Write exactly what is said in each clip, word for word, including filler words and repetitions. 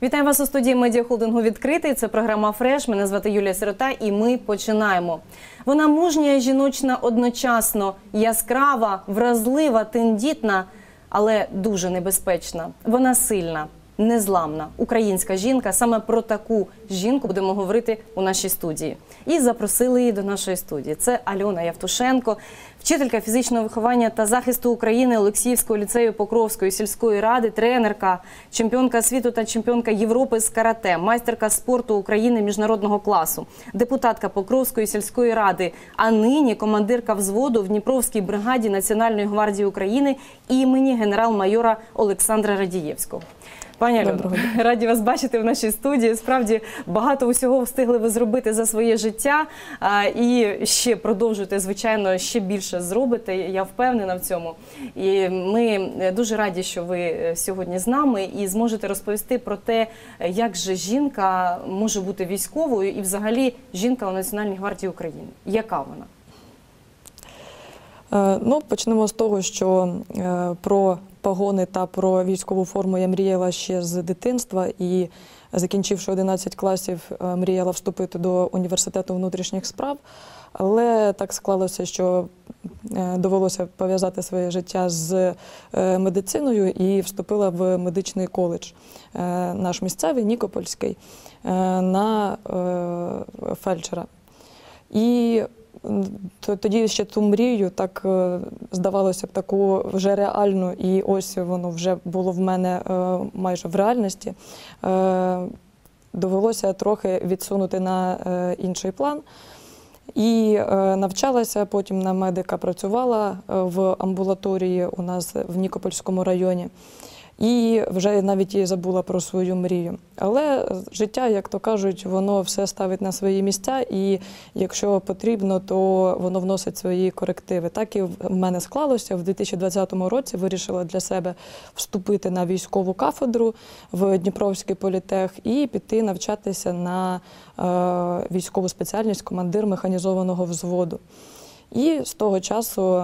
Вітаю вас у студії медіахолдингу «Відкритий». Це програма «Фреш». Мене звати Юлія Сирота і ми починаємо. Вона мужня і жіночна одночасно, яскрава, вразлива, тендітна, але дуже небезпечна. Вона сильна, незламна, українська жінка. Саме про таку жінку будемо говорити у нашій студії. І запросили її до нашої студії. Це Альона Явтушенко, вчителька фізичного виховання та захисту України Олексіївського ліцею Покровської сільської ради, тренерка, чемпіонка світу та чемпіонка Європи з карате, майстерка спорту України міжнародного класу, депутатка Покровської сільської ради, а нині командирка взводу в Дніпровській бригаді Національної гвардії України імені генерал-майора Олександра Радієвського. Пані Альоно, раді вас бачити в нашій студії. Справді, багато усього встигли ви зробити за своє життя і ще продовжуєте, звичайно, ще більше зробите, я впевнена в цьому. І ми дуже раді, що ви сьогодні з нами і зможете розповісти про те, як же жінка може бути військовою і взагалі жінка у Національній гвардії України. Яка вона? Ну, почнемо з того, що про погони та про військову форму я мріяла ще з дитинства і, закінчивши одинадцять класів, мріяла вступити до університету внутрішніх справ. Але так склалося, що довелося пов'язати своє життя з медициною і вступила в медичний коледж, наш місцевий, Нікопольський, на фельдшера. І тоді ще ту мрію, так здавалося б, таку вже реальну, і ось воно вже було в мене майже в реальності, довелося трохи відсунути на інший план. І навчалася, потім на медика працювала в амбулаторії у нас в Нікопольському районі. І вже навіть і забула про свою мрію. Але життя, як то кажуть, воно все ставить на свої місця, і якщо потрібно, то воно вносить свої корективи. Так і в мене склалося. В дві тисячі двадцятому році вирішила для себе вступити на військову кафедру в Дніпровський політех і піти навчатися на е, військову спеціальність командир механізованого взводу. І з того часу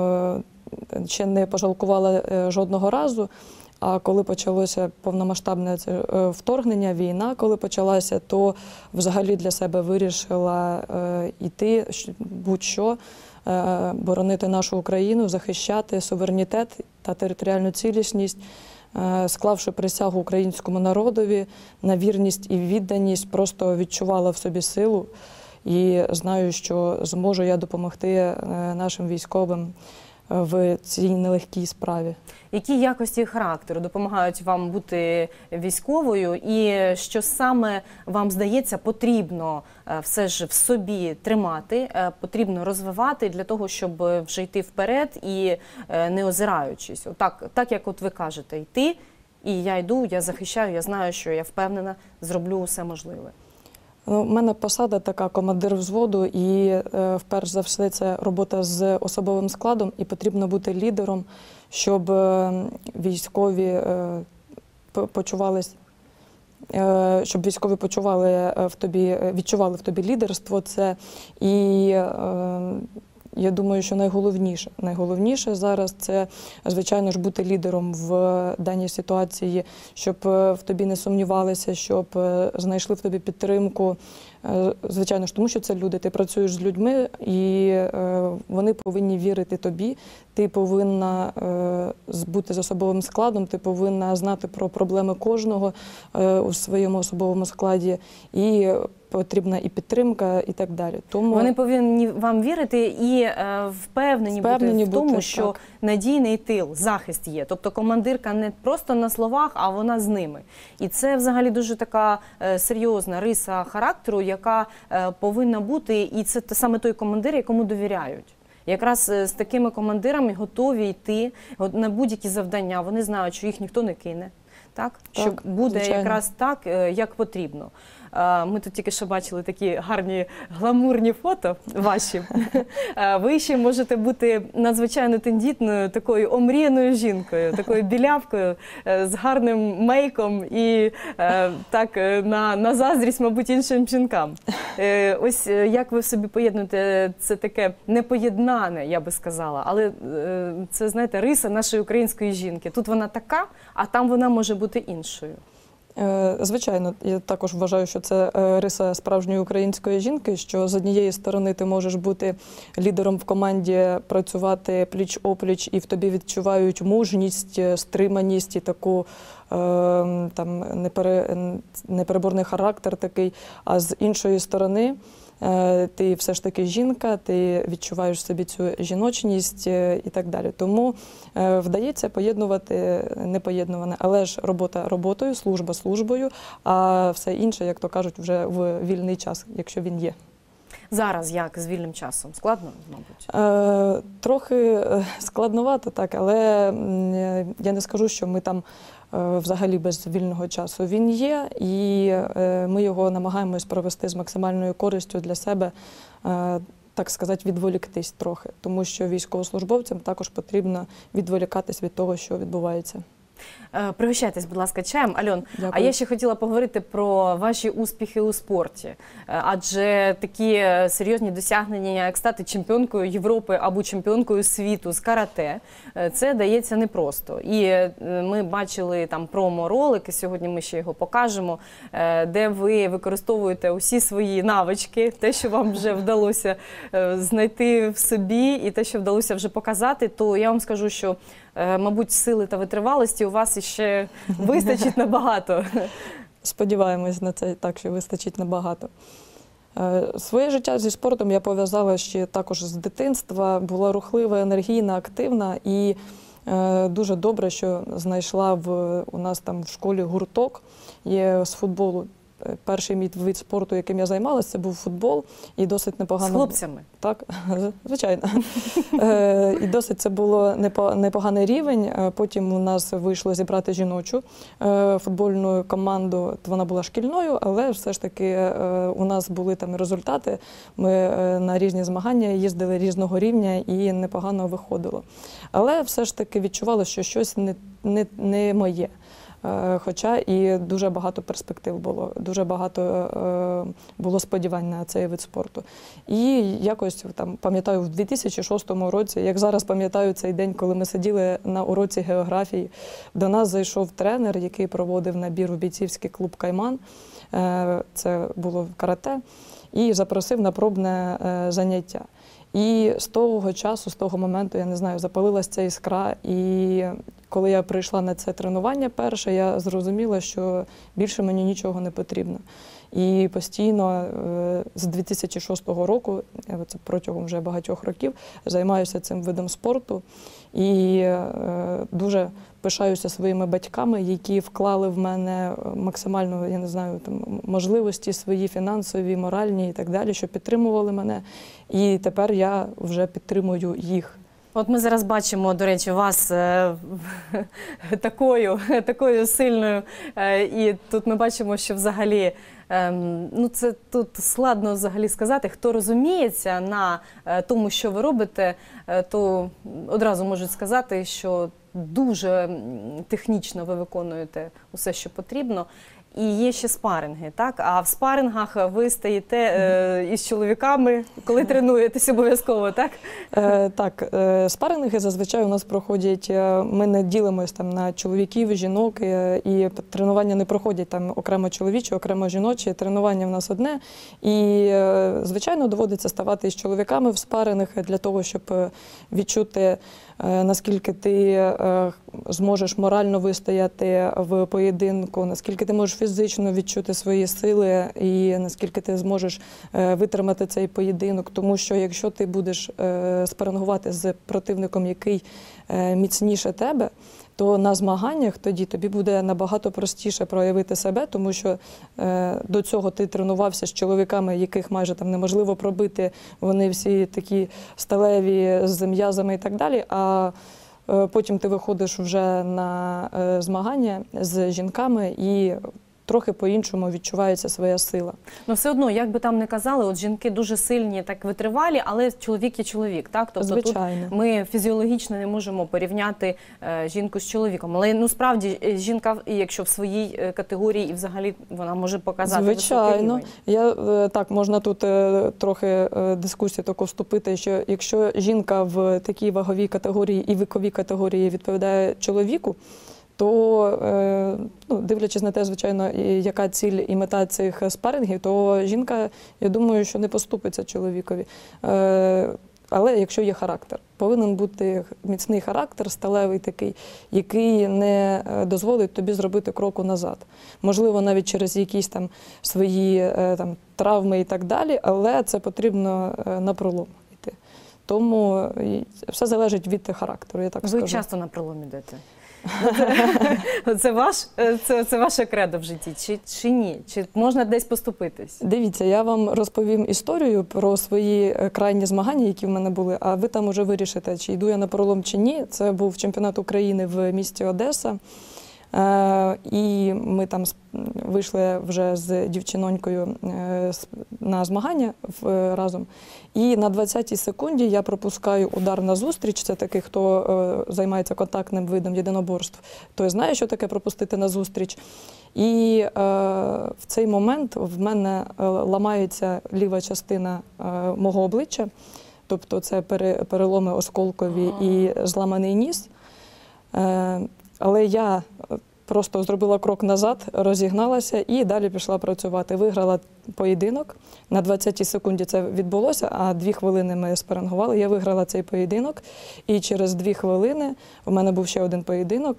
е, ще не пожалкувала жодного разу. А коли почалося повномасштабне вторгнення, війна, коли почалася, то взагалі для себе вирішила йти будь-що, боронити нашу Україну, захищати суверенітет та територіальну цілісність, склавши присягу українському народові на вірність і відданість, просто відчувала в собі силу і знаю, що зможу я допомогти нашим військовим в цій нелегкій справі. Які якості характеру допомагають вам бути військовою і що саме вам здається потрібно все ж в собі тримати, потрібно розвивати для того, щоб вже йти вперед і не озираючись? Так, так як от ви кажете, йти, і я йду, я захищаю, я знаю, що я впевнена, зроблю усе можливе. У мене посада така, командир взводу, і е, вперше за все це робота з особовим складом, і потрібно бути лідером, щоб е, військові е, почувались, е, щоб військові почували в тобі, відчували в тобі лідерство. Це і е, я думаю, що найголовніше, найголовніше зараз це, звичайно ж, бути лідером в даній ситуації, щоб в тобі не сумнівалися, щоб знайшли в тобі підтримку. Звичайно ж, тому що це люди, ти працюєш з людьми, і вони повинні вірити тобі. Ти повинна бути з особовим складом, ти повинна знати про проблеми кожного у своєму особовому складі. І потрібна і підтримка, і так далі. Тому вони повинні вам вірити і е, впевнені, впевнені бути в тому, бути, що так. Надійний тил, захист є. Тобто командирка не просто на словах, а вона з ними. І це взагалі дуже така е, серйозна риса характеру, яка е, повинна бути, і це саме той командир, якому довіряють. Якраз з такими командирами готові йти на будь-які завдання. Вони знають, що їх ніхто не кине. Так? Так, що буде звичайно. Якраз так, як потрібно. Ми тут тільки що бачили такі гарні гламурні фото ваші. Ви ще можете бути надзвичайно тендітною, такою омріяною жінкою, такою білявкою, з гарним мейком і так на, на заздрість, мабуть, іншим жінкам. Ось як ви в собі поєднуєте це таке непоєднане, я би сказала, але це, знаєте, риса нашої української жінки. Тут вона така, а там вона може бути іншою. Е, Звичайно, я також вважаю, що це е, риса справжньої української жінки, що з однієї сторони ти можеш бути лідером в команді, працювати пліч-опліч, і в тобі відчувають мужність, стриманість і таку е, там непере, непереборний характер такий, а з іншої сторони ти все ж таки жінка, ти відчуваєш в собі цю жіночність і так далі. Тому вдається поєднувати непоєднуване. Але ж робота роботою, служба службою, а все інше, як то кажуть, вже в вільний час, якщо він є. Зараз як з вільним часом? Складно, мабуть? Е, трохи складновато, так, але я не скажу, що ми там взагалі без вільного часу. Він є, і ми його намагаємось провести з максимальною користю для себе, так сказати, відволіктись трохи. Тому що військовослужбовцям також потрібно відволікатись від того, що відбувається. Пригощайтесь, будь ласка, чаєм. Альон, Дякую. а я ще хотіла поговорити про ваші успіхи у спорті. Адже такі серйозні досягнення, як стати чемпіонкою Європи або чемпіонкою світу з карате, це дається непросто. І ми бачили там промо-ролики, сьогодні ми ще його покажемо, де ви використовуєте усі свої навички, те, що вам вже вдалося знайти в собі і те, що вдалося вже показати, то я вам скажу, що мабуть, сили та витривалості у вас іще вистачить набагато. Сподіваємось на це, так, що вистачить набагато. Своє життя зі спортом я пов'язала ще також з дитинства, була рухлива, енергійна, активна і дуже добре, що знайшла в, у нас там в школі гурток є з футболу. Перший мій вид спорту, яким я займалася, це був футбол. І досить непогано. З хлопцями? Так, звичайно. І досить це було непоганий рівень. Потім у нас вийшло зібрати жіночу футбольну команду. Вона була шкільною, але все ж таки у нас були там результати. Ми на різні змагання їздили різного рівня і непогано виходило. Але все ж таки відчувала, що щось не, не, не моє. Хоча і дуже багато перспектив було, дуже багато е, було сподівань на цей вид спорту. І якось там пам'ятаю в дві тисячі шостому році, як зараз пам'ятаю цей день, коли ми сиділи на уроці географії, до нас зайшов тренер, який проводив набір у бійцівський клуб «Кайман», е, це було в карате, і запросив на пробне е, заняття. І з того часу, з того моменту, я не знаю, запалилась ця іскра. І коли я прийшла на це тренування перше, я зрозуміла, що більше мені нічого не потрібно. І постійно з дві тисячі шостого року, це протягом вже багатьох років, займаюся цим видом спорту. І дуже пишаюся своїми батьками, які вклали в мене максимально, я не знаю, там, можливості свої фінансові, моральні і так далі, що підтримували мене. І тепер я вже підтримую їх. От ми зараз бачимо, до речі, вас е, такою, такою сильною, е, і тут ми бачимо, що взагалі, е, ну це тут складно взагалі сказати, хто розуміється на е, тому, що ви робите, е, то одразу можуть сказати, що дуже технічно ви виконуєте усе, що потрібно. І є ще спаринги, так? А в спарингах ви стаєте е, із чоловіками, коли тренуєтесь обов'язково, так? Е, так, е, спаринги зазвичай у нас проходять, е, ми не ділимось там на чоловіків, жінок, е, і тренування не проходять там окремо чоловічі, окремо жіночі, тренування в нас одне. І, е, звичайно, доводиться ставати із чоловіками в спарингах для того, щоб відчути, е, наскільки ти е, зможеш морально вистояти в поєдинку, наскільки ти можеш фізично відчути свої сили і наскільки ти зможеш витримати цей поєдинок. Тому що якщо ти будеш спарингувати з противником, який міцніше тебе, то на змаганнях тоді тобі буде набагато простіше проявити себе, тому що е, до цього ти тренувався з чоловіками, яких майже там неможливо пробити, вони всі такі сталеві, з м'язами і так далі, а е, потім ти виходиш вже на е, змагання з жінками і трохи по-іншому відчувається своя сила. Ну все одно, як би там не казали, от жінки дуже сильні, так витривалі, але чоловік є чоловік, так? Тобто Звичайно. Тут ми фізіологічно не можемо порівняти е, жінку з чоловіком. Але ну справді жінка, якщо в своїй категорії і взагалі вона може показати Звичайно. високий рівень. Я, так, можна тут е, трохи е, дискусію таку вступити, що якщо жінка в такій ваговій категорії і віковій категорії відповідає чоловіку, то, е, ну, дивлячись на те, звичайно, і яка ціль і мета цих спарингів, то жінка, я думаю, що не поступиться чоловікові. Е, але якщо є характер, повинен бути міцний характер, сталевий такий, який не дозволить тобі зробити кроку назад. Можливо, навіть через якісь там свої е, там, травми і так далі, але це потрібно е, напролом йти. Тому все залежить від характеру, я так Ви скажу. Ви часто напролом йдете? Це, це, ваш, це, це ваше кредо в житті, чи, чи ні? Чи можна десь поступитись? Дивіться, я вам розповім історію про свої крайні змагання, які в мене були, а ви там уже вирішите, чи йду я на пролом, чи ні. Це був чемпіонат України в місті Одеса. Е, і ми там вийшли вже з дівчинонькою е, на змагання в, разом. І на двадцятій секунді я пропускаю удар на зустріч. Це такий, хто е, займається контактним видом єдиноборств, той знає, що таке пропустити на зустріч. І е, в цей момент в мене ламається ліва частина е, мого обличчя, тобто це переломи осколкові і зламаний ніс. Е, Але я просто зробила крок назад, розігналася і далі пішла працювати. Виграла поєдинок. На двадцятій секунді це відбулося, а дві хвилини ми спарингували. Я виграла цей поєдинок. І через дві хвилини в мене був ще один поєдинок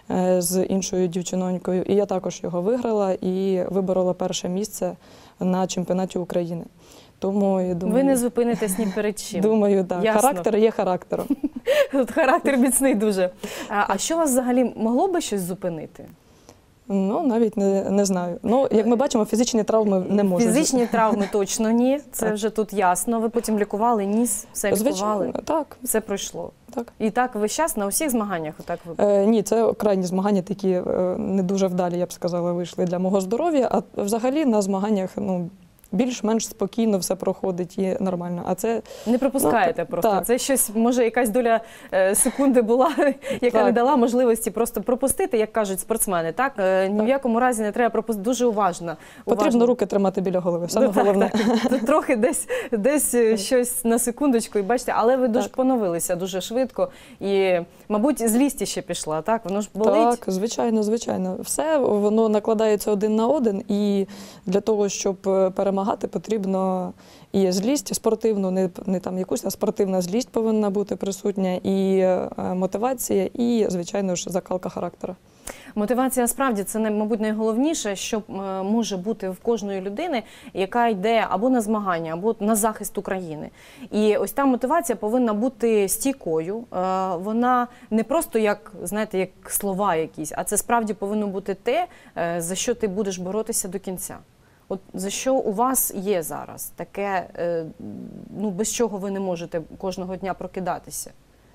з іншою дівчинонькою. І я також його виграла і виборола перше місце на чемпіонаті України. Тому, я думаю, ви не зупинитесь ні перед чим. Думаю, так. Да. Характер є характером. Тут характер міцний дуже. А, а що вас взагалі могло би щось зупинити? Ну, навіть не, не знаю. Ну, як ми бачимо, фізичні травми не можуть. Фізичні травми точно ні, це так. Вже тут ясно. Ви потім лікували ніс, все лікували? Звичайно, так. Все пройшло? Так. І так весь час на усіх змаганнях? Отак ви... Е, ні, це крайні змагання, такі е, не дуже вдалі, я б сказала, вийшли для мого здоров'я. А взагалі на змаганнях, ну, більш-менш спокійно все проходить і нормально. А це не пропускаєте, ну, просто. Так. Це щось, може, якась доля е, секунди була, яка так. не дала можливості просто пропустити, як кажуть спортсмени. Так? Е, ні в якому разі не треба пропустити. Дуже уважно. Потрібно уважно. Руки тримати біля голови. Саме ну, головне. Так, так. Трохи десь, десь щось на секундочку. І бачите, але ви дуже поновилися дуже швидко. І, мабуть, злість ще пішла, так? Воно ж болить? Так, звичайно, звичайно. Все, воно накладається один на один. І для того, щоб перемагати, потрібно і злість спортивну, не, не там якусь, а спортивна злість повинна бути присутня, і е, мотивація, і, звичайно ж, закалка характера. Мотивація, справді, це, мабуть, найголовніше, що може бути в кожної людини, яка йде або на змагання, або на захист України. І ось та мотивація повинна бути стійкою. Вона не просто як, знаєте, як слова якісь, а це справді повинно бути те, за що ти будеш боротися до кінця. От за що у вас є зараз таке, ну, без чого ви не можете кожного дня прокидатися?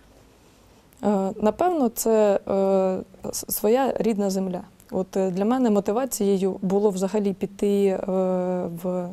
Напевно, це своя рідна земля. От для мене мотивацією було взагалі піти в,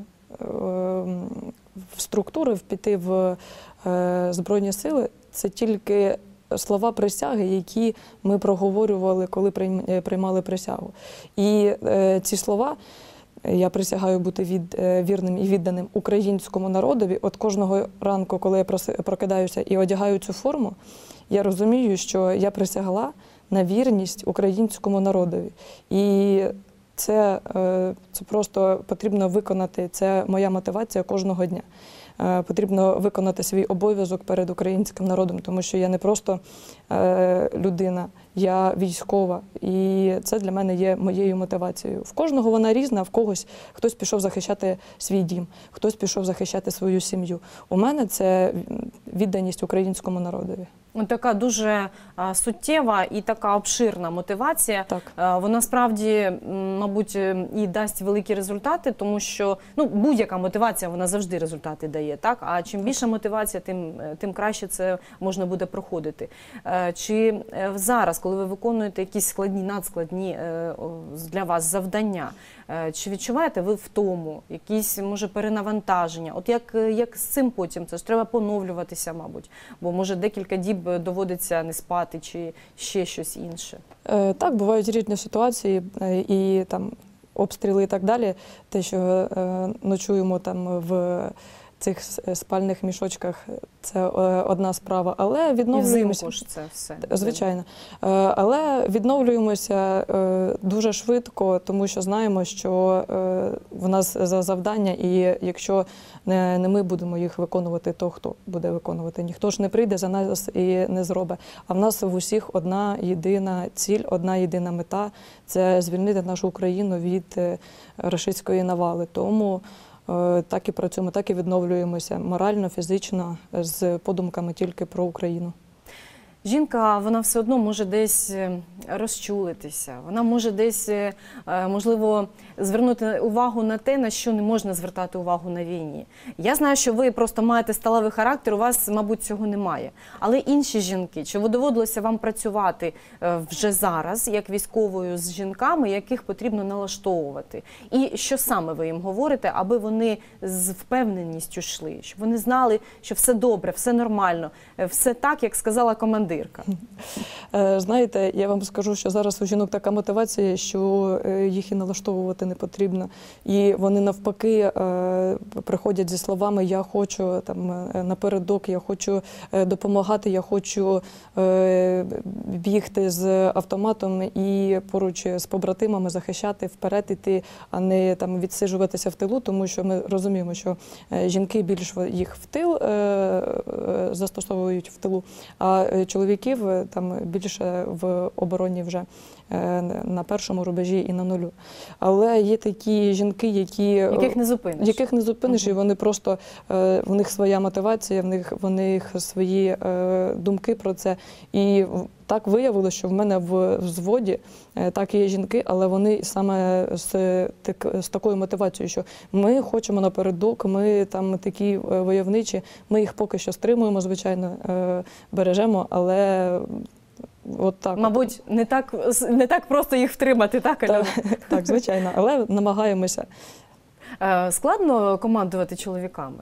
в структури, піти в Збройні Сили. Це тільки слова присяги, які ми проговорювали, коли приймали присягу. І ці слова: я присягаю бути від, вірним і відданим українському народові. От кожного ранку, коли я прокидаюся і одягаю цю форму, я розумію, що я присягла на вірність українському народові. І це, це просто потрібно виконати, це моя мотивація кожного дня. Потрібно виконати свій обов'язок перед українським народом, тому що я не просто людина, я військова. І це для мене є моєю мотивацією. В кожного вона різна, в когось хтось пішов захищати свій дім, хтось пішов захищати свою сім'ю. У мене це відданість українському народові. Така дуже а, суттєва і така обширна мотивація. Так. А, вона справді, мабуть, і дасть великі результати, тому що, ну, будь-яка мотивація, вона завжди результати дає, так? А чим більша мотивація, тим, тим краще це можна буде проходити. А, чи зараз, коли ви виконуєте якісь складні, надскладні для вас завдання, чи відчуваєте ви втому, якісь, може, перенавантаження? От як, як з цим потім? Це ж треба поновлюватися, мабуть, бо, може, декілька діб доводиться не спати чи ще щось інше? Е, так, бувають різні ситуації, і там обстріли і так далі. Те, що е, ночуємо там в цих спальних мішочках це е, одна справа, але відновлюємося. І взимку ж це все. Звичайно. Е, але відновлюємося е, дуже швидко, тому що знаємо, що е, в нас за завдання, і якщо не, не ми будемо їх виконувати, то хто буде виконувати? Ніхто ж не прийде за нас і не зробить. А в нас в усіх одна єдина ціль, одна єдина мета – це звільнити нашу Україну від е, рашистської навали. Тому так і працюємо, так і відновлюємося морально, фізично, з подумками тільки про Україну. Жінка, вона все одно може десь розчулитися, вона може десь, можливо, звернути увагу на те, на що не можна звертати увагу на війні. Я знаю, що ви просто маєте сталевий характер, у вас, мабуть, цього немає. Але інші жінки, чи доводилося вам працювати вже зараз, як військовою, з жінками, яких потрібно налаштовувати? І що саме ви їм говорите, аби вони з впевненістю йшли, щоб вони знали, що все добре, все нормально, все так, як сказала командирка? Знаєте, я вам скажу, що зараз у жінок така мотивація, що їх і налаштовувати не потрібно. І вони навпаки приходять зі словами «я хочу там, напередок, я хочу допомагати, я хочу бігти з автоматом і поруч з побратимами захищати, вперед іти, а не там, відсиджуватися в тилу», тому що ми розуміємо, що жінки більш їх в тил застосовують в тилу, а чоловіків там більше в обороні вже на першому рубежі і на нулю. Але є такі жінки, які... Яких не зупиниш. Яких не зупиниш, uh-huh. і вони просто, в них своя мотивація, в них, в них свої думки про це. І так виявилося, що в мене в взводі так є жінки, але вони саме з, так, з такою мотивацією, що ми хочемо напередок, ми там такі войовничі, ми їх поки що стримуємо, звичайно, бережемо, але от так. Мабуть, не так, не так просто їх втримати, так, Альона? Так, так, звичайно, але намагаємося. Складно командувати чоловіками?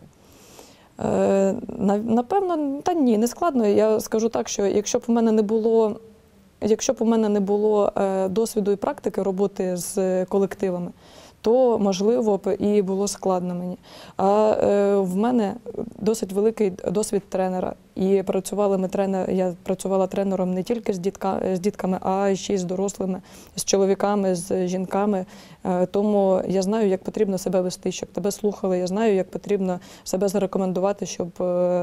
Напевно, та ні, не складно. Я скажу так, що якщо б у мене не було, якщо б у мене не було досвіду і практики роботи з колективами, то, можливо, б і було складно мені. А е, в мене досить великий досвід тренера. І працювали ми тренер, я працювала тренером не тільки з, дітка, з дітками, а ще й з дорослими, з чоловіками, з жінками. Е, тому я знаю, як потрібно себе вести, щоб тебе слухали. Я знаю, як потрібно себе зарекомендувати, щоб е,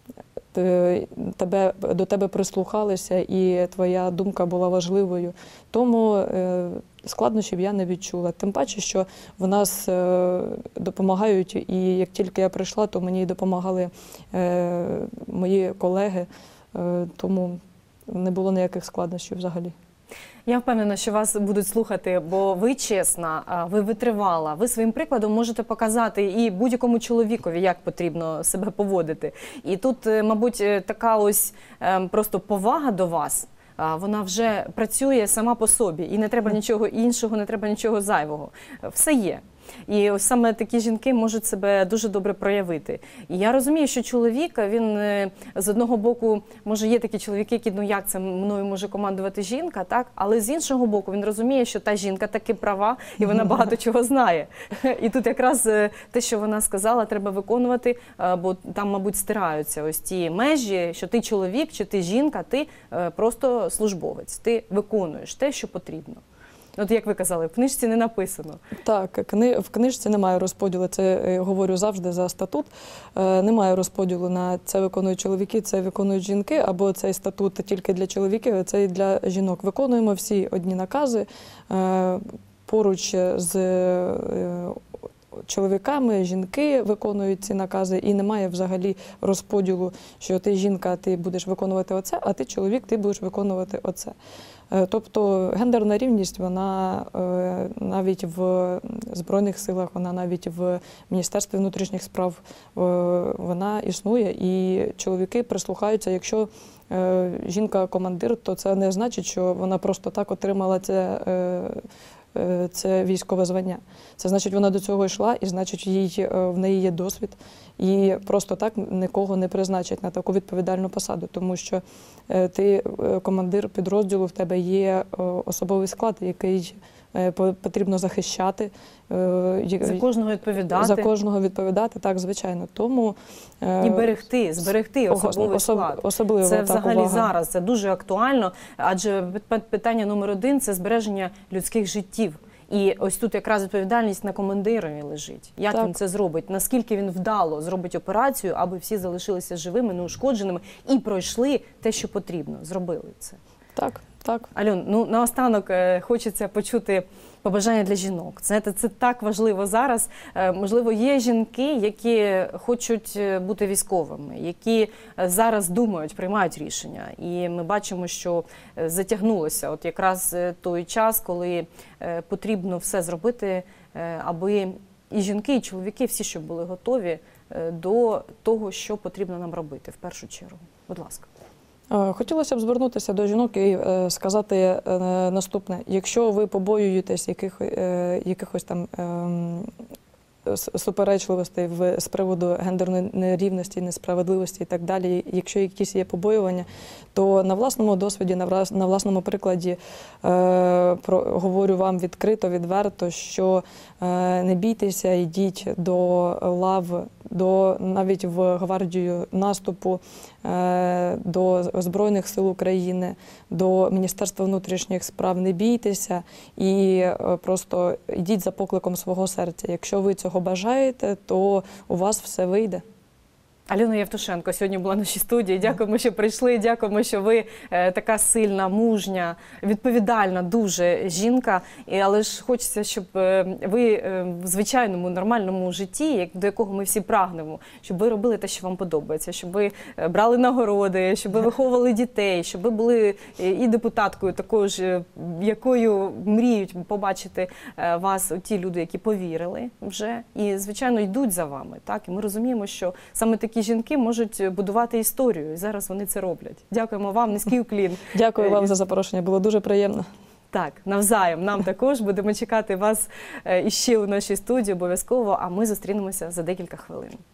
тебе, до тебе прислухалися і твоя думка була важливою. Тому е, складнощів я не відчула. Тим паче, що в нас е, допомагають, і як тільки я прийшла, то мені допомагали е, мої колеги, е, тому не було ніяких складнощів взагалі. Я впевнена, що вас будуть слухати, бо ви чесна, ви витривала, ви своїм прикладом можете показати і будь-якому чоловікові, як потрібно себе поводити. І тут, мабуть, така ось просто повага до вас, вона вже працює сама по собі, і не треба нічого іншого, не треба нічого зайвого. Все є. І ось саме такі жінки можуть себе дуже добре проявити. І я розумію, що чоловік, він з одного боку, може є такі чоловіки, які, ну як це мною може командувати жінка, так? Але з іншого боку, він розуміє, що та жінка таки права, і вона багато чого знає. І тут якраз те, що вона сказала, треба виконувати, бо там, мабуть, стираються ось ті межі, що ти чоловік, чи ти жінка, ти просто службовець, ти виконуєш те, що потрібно. От як ви казали, в книжці не написано. Так, в книжці немає розподілу, це я говорю завжди за статут. Немає розподілу на це виконують чоловіки, це виконують жінки, або цей статут тільки для чоловіків, а це і для жінок. Виконуємо всі одні накази поруч з чоловіками, жінки виконують ці накази, і немає взагалі розподілу, що ти жінка, ти будеш виконувати оце, а ти чоловік, ти будеш виконувати оце. Тобто гендерна рівність, вона навіть в Збройних силах, вона навіть в Міністерстві внутрішніх справ, вона існує, і чоловіки прислухаються. Якщо жінка командир, то це не значить, що вона просто так отримала це це військове звання. Це значить, вона до цього йшла, і значить, їй, в неї є досвід. І просто так нікого не призначать на таку відповідальну посаду, тому що ти командир підрозділу, в тебе є особовий склад, який е, по- потрібно захищати. е, й- За кожного відповідати. За кожного відповідати, так, звичайно. Тому е, І берегти, зберегти ого- особовий особ- склад. особливо Це так, взагалі увага. зараз, це дуже актуально, адже пи- питання номер один – це збереження людських життів. І ось тут якраз відповідальність на командирові лежить. Як Так. він це зробить? Наскільки він вдало зробить операцію, аби всі залишилися живими, неушкодженими і пройшли те, що потрібно, зробили це. Так, так. Альон, ну наостанок е, хочеться почути побажання для жінок. Знаєте, це так важливо зараз. Е, Можливо, є жінки, які хочуть е, бути військовими, які е, зараз думають, приймають рішення. І ми бачимо, що е, затягнулося от якраз е, той час, коли е, потрібно все зробити, е, аби і жінки, і чоловіки, всі, щоб були готові е, до того, що потрібно нам робити в першу чергу. Будь ласка. Е, Хотілося б звернутися до жінок і е, сказати е, наступне: якщо ви побоюєтесь яких, е, якихось там ем, с- суперечливостей в, з приводу гендерної нерівності, несправедливості і так далі, якщо якісь є побоювання, то на власному досвіді, на, враз- на власному прикладі е, про, говорю вам відкрито, відверто, що е, не бійтеся, йдіть до лав, до навіть в гвардію наступу, е, до Збройних сил України, до Міністерства внутрішніх справ. Не бійтеся і е, просто йдіть за покликом свого серця. Якщо ви цього бажаєте, то у вас все вийде. Альона Євтушенко сьогодні була в нашій студії. Дякуємо, що прийшли. Дякуємо, що ви е, така сильна, мужня, відповідальна дуже жінка. І, але ж хочеться, щоб е, ви е, в звичайному, нормальному житті, як, до якого ми всі прагнемо, щоб ви робили те, що вам подобається, щоб ви е, брали нагороди, щоб ви виховували дітей, щоб ви були е, і депутаткою такою ж, е, якою мріють побачити е, вас ті люди, які повірили вже і, звичайно, йдуть за вами. Так? І ми розуміємо, що саме такі жінки можуть будувати історію, і зараз вони це роблять. Дякуємо вам, низький уклін. Дякую вам Е, за запрошення, було дуже приємно. Так, навзаєм, нам також. Будемо чекати вас е, іще у нашій студії обов'язково, а ми зустрінемося за декілька хвилин.